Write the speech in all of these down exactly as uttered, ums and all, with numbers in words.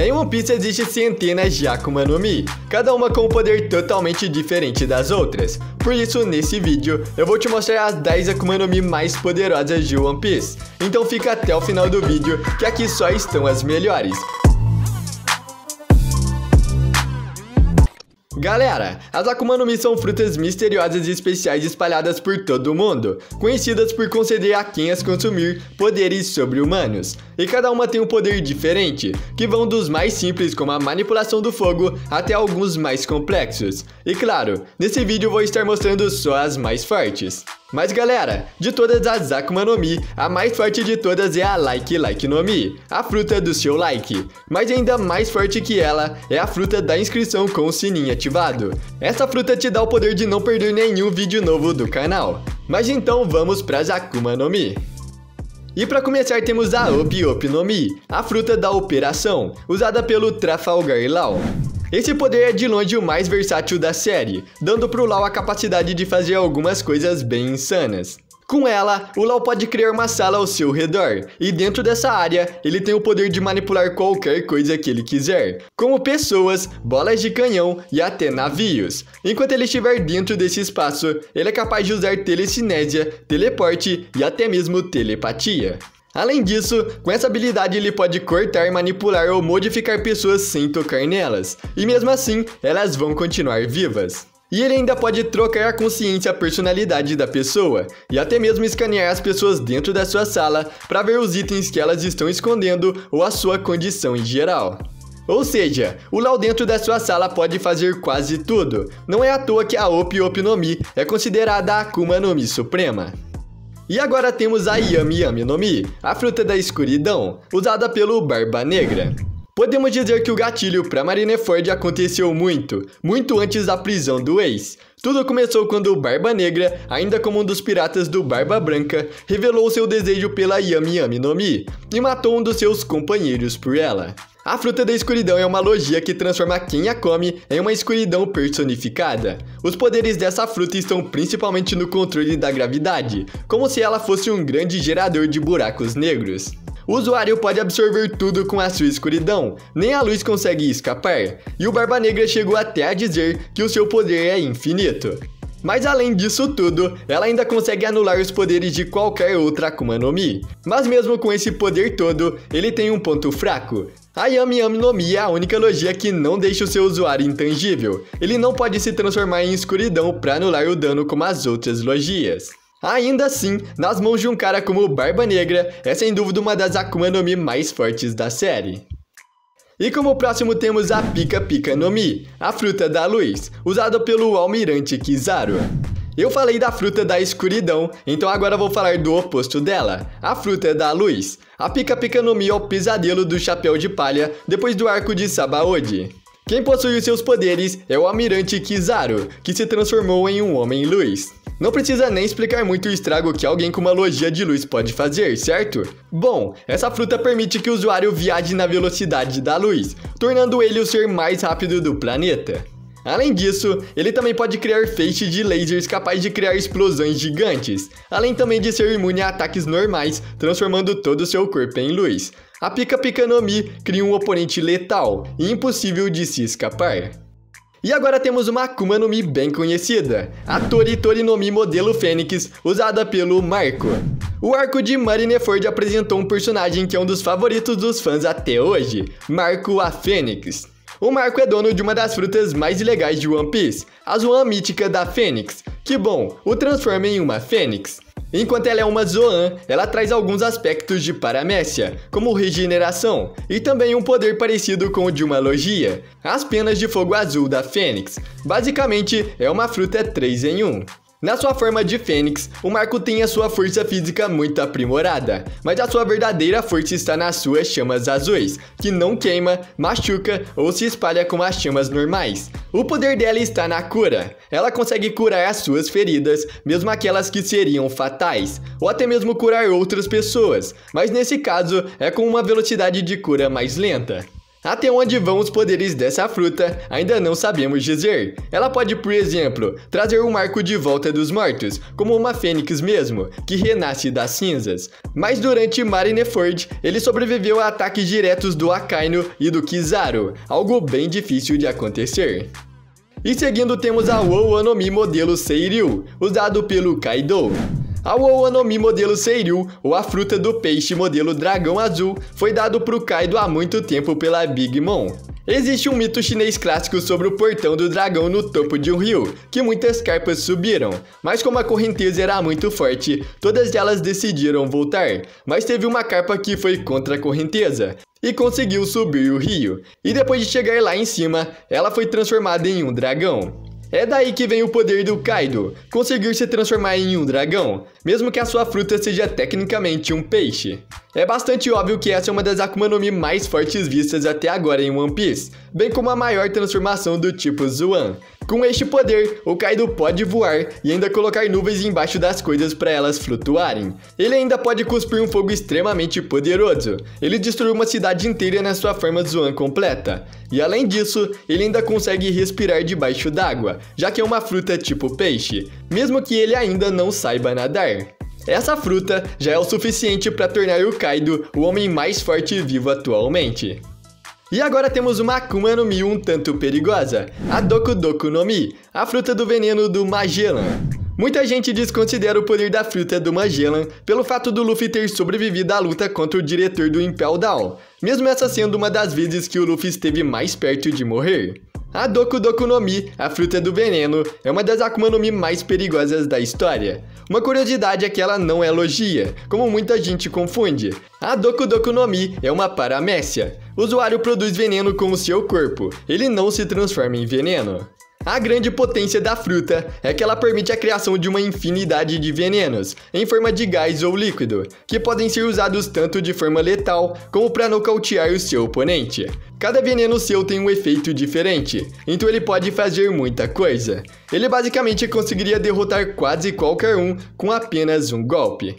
Em One Piece existe centenas de Akuma no Mi, cada uma com um poder totalmente diferente das outras. Por isso, nesse vídeo, eu vou te mostrar as dez Akuma no Mi mais poderosas de One Piece. Então fica até o final do vídeo, que aqui só estão as melhores. Galera, as Akuma no Mi são frutas misteriosas e especiais espalhadas por todo o mundo, conhecidas por conceder a quem as consumir poderes sobre-humanos. E cada uma tem um poder diferente, que vão dos mais simples como a manipulação do fogo até alguns mais complexos. E claro, nesse vídeo eu vou estar mostrando só as mais fortes. Mas galera, de todas as Akuma no Mi, a mais forte de todas é a Like Like no Mi, a fruta do seu like. Mas ainda mais forte que ela é a fruta da inscrição com o sininho ativado. Essa fruta te dá o poder de não perder nenhum vídeo novo do canal. Mas então vamos para as Akuma no Mi. E para começar temos a Up Up no Mi, a fruta da operação, usada pelo Trafalgar Law. Esse poder é de longe o mais versátil da série, dando pro Law a capacidade de fazer algumas coisas bem insanas. Com ela, o Law pode criar uma sala ao seu redor, e dentro dessa área, ele tem o poder de manipular qualquer coisa que ele quiser, como pessoas, bolas de canhão e até navios. Enquanto ele estiver dentro desse espaço, ele é capaz de usar telecinésia, teleporte e até mesmo telepatia. Além disso, com essa habilidade ele pode cortar, manipular ou modificar pessoas sem tocar nelas, e mesmo assim, elas vão continuar vivas. E ele ainda pode trocar a consciência e a personalidade da pessoa, e até mesmo escanear as pessoas dentro da sua sala para ver os itens que elas estão escondendo ou a sua condição em geral. Ou seja, o Law dentro da sua sala pode fazer quase tudo. Não é à toa que a Up Up no Mi é considerada a Akuma no Mi suprema. E agora temos a Yami Yami no Mi, a fruta da escuridão, usada pelo Barba Negra. Podemos dizer que o gatilho para Marineford aconteceu muito, muito antes da prisão do Ace. Tudo começou quando o Barba Negra, ainda como um dos piratas do Barba Branca, revelou seu desejo pela Yami Yami no Mi e matou um dos seus companheiros por ela. A fruta da escuridão é uma logia que transforma quem a come em uma escuridão personificada. Os poderes dessa fruta estão principalmente no controle da gravidade, como se ela fosse um grande gerador de buracos negros. O usuário pode absorver tudo com a sua escuridão, nem a luz consegue escapar, e o Barba Negra chegou até a dizer que o seu poder é infinito. Mas além disso tudo, ela ainda consegue anular os poderes de qualquer outra Akuma no Mi. Mas mesmo com esse poder todo, ele tem um ponto fraco. A Yami Yami no Mi é a única logia que não deixa o seu usuário intangível. Ele não pode se transformar em escuridão para anular o dano como as outras logias. Ainda assim, nas mãos de um cara como o Barba Negra, é sem dúvida uma das Akuma no Mi mais fortes da série. E como próximo temos a Pika Pika no Mi, a fruta da luz, usada pelo Almirante Kizaru. Eu falei da fruta da escuridão, então agora vou falar do oposto dela, a fruta da luz. A Pika Pika no Mi é o pesadelo do chapéu de palha depois do arco de Sabaody. Quem possui os seus poderes é o Almirante Kizaru, que se transformou em um homem-luz. Não precisa nem explicar muito o estrago que alguém com uma logia de luz pode fazer, certo? Bom, essa fruta permite que o usuário viaje na velocidade da luz, tornando ele o ser mais rápido do planeta. Além disso, ele também pode criar feixes de lasers capazes de criar explosões gigantes, além também de ser imune a ataques normais, transformando todo o seu corpo em luz. A Pika Pika no Mi cria um oponente letal e impossível de se escapar. E agora temos uma Akuma no Mi bem conhecida, a Tori Tori no Mi modelo Fênix, usada pelo Marco. O arco de Marineford apresentou um personagem que é um dos favoritos dos fãs até hoje, Marco a Fênix. O Marco é dono de uma das frutas mais legais de One Piece, a Zoan mítica da Fênix, que bom, o transforma em uma Fênix. Enquanto ela é uma Zoan, ela traz alguns aspectos de paramécia, como regeneração, e também um poder parecido com o de uma logia, as penas de fogo azul da Fênix. Basicamente, é uma fruta três em um. Na sua forma de Fênix, o Marco tem a sua força física muito aprimorada, mas a sua verdadeira força está nas suas chamas azuis, que não queima, machuca ou se espalha como as chamas normais. O poder dela está na cura. Ela consegue curar as suas feridas, mesmo aquelas que seriam fatais, ou até mesmo curar outras pessoas, mas nesse caso é com uma velocidade de cura mais lenta. Até onde vão os poderes dessa fruta, ainda não sabemos dizer. Ela pode, por exemplo, trazer um arco de volta dos mortos, como uma fênix mesmo, que renasce das cinzas. Mas durante Marineford, ele sobreviveu a ataques diretos do Akainu e do Kizaru, algo bem difícil de acontecer. E seguindo temos a Wou-Wanomi modelo Seiryu, usado pelo Kaido. A Wou-Wanomi modelo Seiryu, ou a fruta do peixe modelo dragão azul, foi dado pro Kaido há muito tempo pela Big Mom. Existe um mito chinês clássico sobre o portão do dragão no topo de um rio, que muitas carpas subiram, mas como a correnteza era muito forte, todas elas decidiram voltar, mas teve uma carpa que foi contra a correnteza e conseguiu subir o rio, e depois de chegar lá em cima, ela foi transformada em um dragão. É daí que vem o poder do Kaido, conseguir se transformar em um dragão, mesmo que a sua fruta seja tecnicamente um peixe. É bastante óbvio que essa é uma das Akuma no Mi mais fortes vistas até agora em One Piece, bem como a maior transformação do tipo Zoan. Com este poder, o Kaido pode voar e ainda colocar nuvens embaixo das coisas para elas flutuarem. Ele ainda pode cuspir um fogo extremamente poderoso. Ele destruiu uma cidade inteira na sua forma Zoan completa. E além disso, ele ainda consegue respirar debaixo d'água, já que é uma fruta tipo peixe, mesmo que ele ainda não saiba nadar. Essa fruta já é o suficiente para tornar o Kaido o homem mais forte vivo atualmente. E agora temos uma Akuma no Mi um tanto perigosa, a Doku Doku no Mi, a fruta do veneno do Magellan. Muita gente desconsidera o poder da fruta do Magellan pelo fato do Luffy ter sobrevivido à luta contra o diretor do Impel Down, mesmo essa sendo uma das vezes que o Luffy esteve mais perto de morrer. A Doku Doku no Mi, a fruta do veneno, é uma das Akuma no Mi mais perigosas da história. Uma curiosidade é que ela não é logia, como muita gente confunde. A Doku Doku no Mi é uma paramécia. O usuário produz veneno com o seu corpo, ele não se transforma em veneno. A grande potência da fruta é que ela permite a criação de uma infinidade de venenos, em forma de gás ou líquido, que podem ser usados tanto de forma letal como para nocautear o seu oponente. Cada veneno seu tem um efeito diferente, então ele pode fazer muita coisa. Ele basicamente conseguiria derrotar quase qualquer um com apenas um golpe.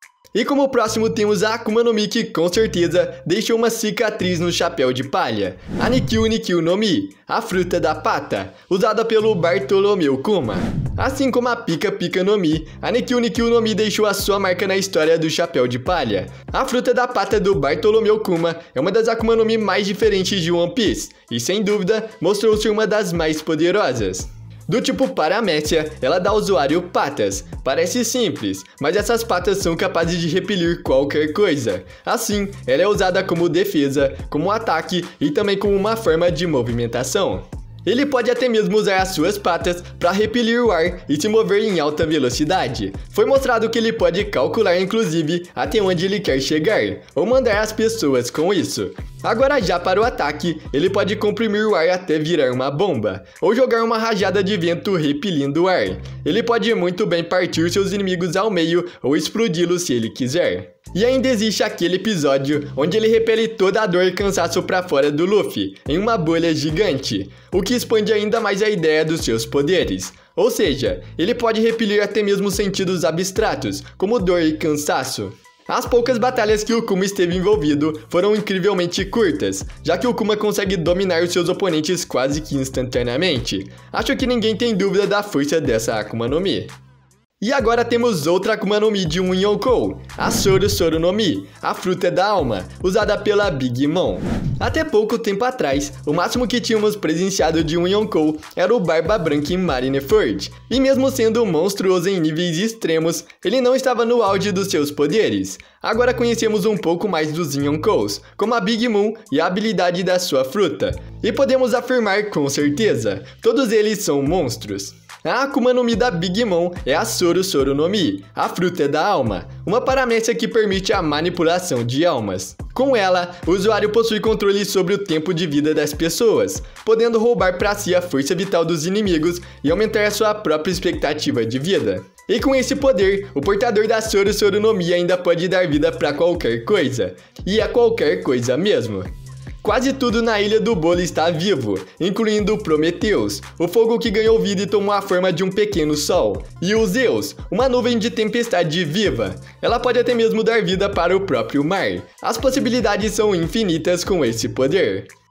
E como próximo temos a Akuma no Mi que com certeza deixou uma cicatriz no chapéu de palha, a Nikyu Nikyu no Mi, a fruta da pata, usada pelo Bartolomeu Kuma. Assim como a Pika Pika no Mi, a Nikyu Nikyu no Mi deixou a sua marca na história do chapéu de palha. A fruta da pata do Bartolomeu Kuma é uma das Akuma no Mi mais diferentes de One Piece, e sem dúvida mostrou ser uma das mais poderosas. Do tipo paramécia, ela dá ao usuário patas. Parece simples, mas essas patas são capazes de repelir qualquer coisa. Assim, ela é usada como defesa, como ataque e também como uma forma de movimentação. Ele pode até mesmo usar as suas patas para repelir o ar e se mover em alta velocidade. Foi mostrado que ele pode calcular inclusive até onde ele quer chegar, ou mandar as pessoas com isso. Agora já para o ataque, ele pode comprimir o ar até virar uma bomba, ou jogar uma rajada de vento repelindo o ar. Ele pode muito bem partir seus inimigos ao meio ou explodi-los se ele quiser. E ainda existe aquele episódio onde ele repele toda a dor e cansaço para fora do Luffy, em uma bolha gigante, o que expande ainda mais a ideia dos seus poderes. Ou seja, ele pode repelir até mesmo sentidos abstratos, como dor e cansaço. As poucas batalhas que o Kuma esteve envolvido foram incrivelmente curtas, já que o Kuma consegue dominar os seus oponentes quase que instantaneamente. Acho que ninguém tem dúvida da força dessa Akuma no Mi. E agora temos outra Akuma no Mi de um Yonkou, a Soro Soro no Mi, a fruta da alma, usada pela Big Mom. Até pouco tempo atrás, o máximo que tínhamos presenciado de um Yonkou era o Barba Branca em Marineford, e mesmo sendo monstruoso em níveis extremos, ele não estava no auge dos seus poderes. Agora conhecemos um pouco mais dos Yonkous, como a Big Mom e a habilidade da sua fruta, e podemos afirmar com certeza, todos eles são monstros. A Akuma no Mi da Big Mom é a Soro Soro no Mi, a fruta da alma, uma paramécia que permite a manipulação de almas. Com ela, o usuário possui controle sobre o tempo de vida das pessoas, podendo roubar para si a força vital dos inimigos e aumentar a sua própria expectativa de vida. E com esse poder, o portador da Soro Soro no Mi ainda pode dar vida para qualquer coisa, e é qualquer coisa mesmo. Quase tudo na Ilha do Bolo está vivo, incluindo Prometheus, o fogo que ganhou vida e tomou a forma de um pequeno sol, e o Zeus, uma nuvem de tempestade viva. Ela pode até mesmo dar vida para o próprio mar. As possibilidades são infinitas com esse poder.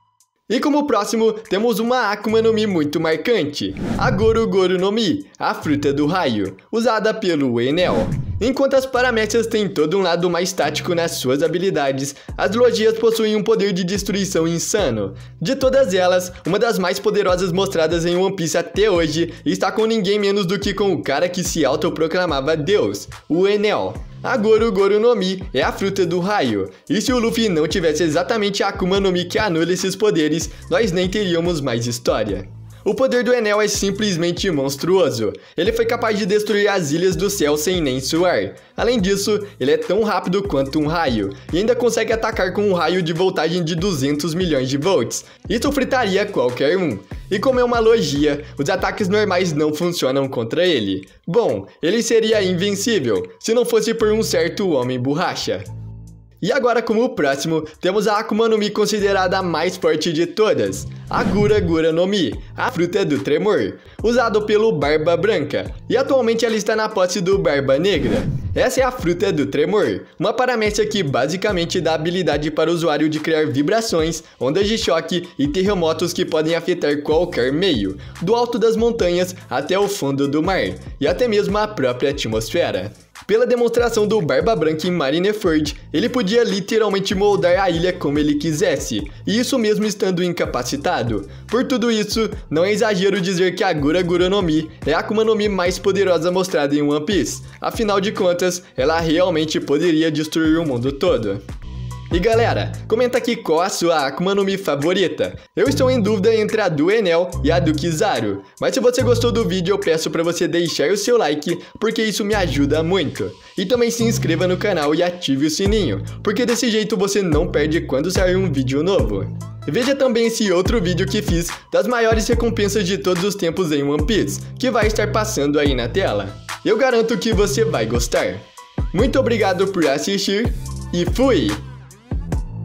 E como próximo, temos uma Akuma no Mi muito marcante, a Goro Goro no Mi, a fruta do raio, usada pelo Enel. Enquanto as Paramecias têm todo um lado mais tático nas suas habilidades, as Logias possuem um poder de destruição insano. De todas elas, uma das mais poderosas mostradas em One Piece até hoje está com ninguém menos do que com o cara que se autoproclamava Deus, o Enel. A Goro Goro no Mi é a fruta do raio, e se o Luffy não tivesse exatamente a Akuma no Mi que anula esses poderes, nós nem teríamos mais história. O poder do Enel é simplesmente monstruoso. Ele foi capaz de destruir as ilhas do céu sem nem suar. Além disso, ele é tão rápido quanto um raio, e ainda consegue atacar com um raio de voltagem de duzentos milhões de volts. Isso fritaria qualquer um. E como é uma logia, os ataques normais não funcionam contra ele. Bom, ele seria invencível, se não fosse por um certo homem borracha. E agora, como próximo, temos a Akuma no Mi considerada a mais forte de todas, a Gura Gura no Mi, a fruta do tremor, usado pelo Barba Branca, e atualmente ela está na posse do Barba Negra. Essa é a fruta do tremor, uma paramécia que basicamente dá habilidade para o usuário de criar vibrações, ondas de choque e terremotos que podem afetar qualquer meio, do alto das montanhas até o fundo do mar, e até mesmo a própria atmosfera. Pela demonstração do Barba Branca em Marineford, ele podia literalmente moldar a ilha como ele quisesse, e isso mesmo estando incapacitado. Por tudo isso, não é exagero dizer que a Gura Gura no Mi é a Akuma no Mi mais poderosa mostrada em One Piece. Afinal de contas, ela realmente poderia destruir o mundo todo. E galera, comenta aqui qual a sua Akuma no Mi favorita. Eu estou em dúvida entre a do Enel e a do Kizaru, mas se você gostou do vídeo eu peço para você deixar o seu like, porque isso me ajuda muito. E também se inscreva no canal e ative o sininho, porque desse jeito você não perde quando sair um vídeo novo. Veja também esse outro vídeo que fiz das maiores recompensas de todos os tempos em One Piece, que vai estar passando aí na tela. Eu garanto que você vai gostar. Muito obrigado por assistir e fui!